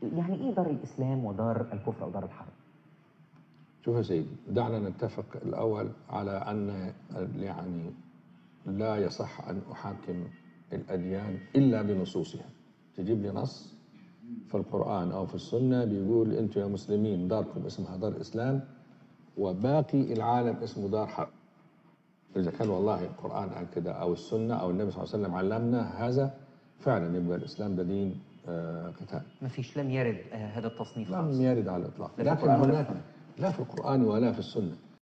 يعني إيه دار الإسلام ودار الكفر أو دار الحرب؟ شوف يا سيدي، دعنا نتفق الأول على أن يعني لا يصح أن أحاكم الأديان إلا بنصوصها. تجيب لي نص في القرآن أو في السنة بيقول أنتم يا مسلمين داركم اسمها دار إسلام وباقي العالم اسمه دار حرب. إذا كان والله القرآن قال كده أو السنة أو النبي صلى الله عليه وسلم علمنا هذا فعلا يبقى الإسلام ده دين قتال. ما فيش، لم يرد هذا التصنيف خالص. لم يرد على الإطلاق، لا في لكن القرآن ولا في هناك السنة. لا في القرآن ولا في السنة.